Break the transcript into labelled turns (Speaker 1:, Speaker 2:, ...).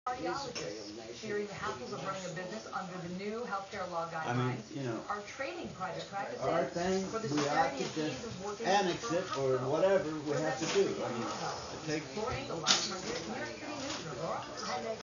Speaker 1: Cardiologists fearing the hassles of running a business under the new healthcare law guidelines are training private practices
Speaker 2: our thing,
Speaker 1: for the
Speaker 2: we have
Speaker 1: security
Speaker 2: to
Speaker 1: and ease
Speaker 2: just
Speaker 1: of working
Speaker 2: annex
Speaker 1: for a
Speaker 2: it or
Speaker 1: hospital.
Speaker 2: whatever we have to do. I mean, it takes
Speaker 1: Laura Engel, New York City News, Aurora.